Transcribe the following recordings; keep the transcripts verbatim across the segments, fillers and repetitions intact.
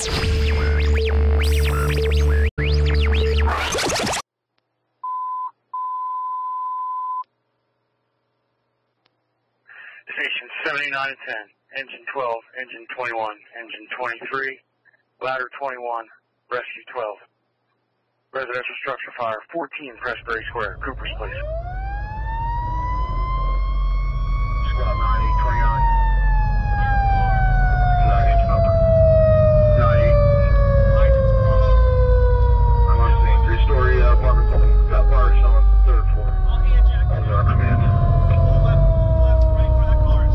Station seventy-nine and ten, engine twelve, engine twenty-one, engine twenty-three, ladder twenty-one, rescue twelve. Residential structure fire, fourteen Pressbury Square, Cooper's Place. Squad nine eight twenty-nine. nine eight number. nine eight. I'm on scene. Three-story uh, apartment building. Got fire showing third floor. I'll hand check. That was our command. Pull left, pull left, right where that car is.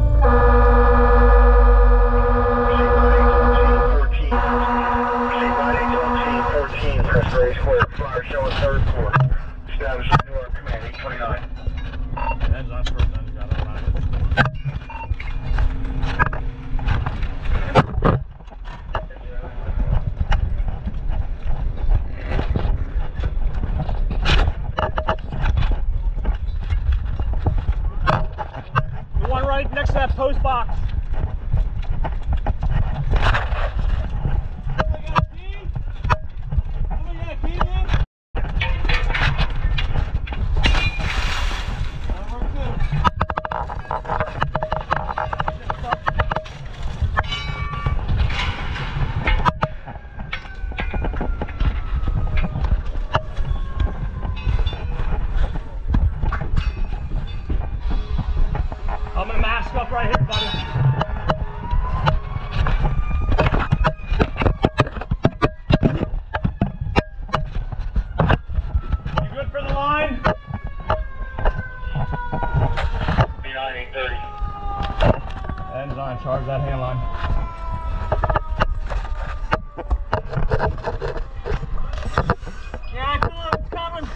Pressbury Square, fire showing third floor. Establish Newark command eight twenty-nine. Ends on first, then you got it around it. The one right next to that post box. I'm gonna mask up right here, buddy. You good for the line? B nine eight thirty. Ends on, charge that hand line. Yeah, come on, it's coming.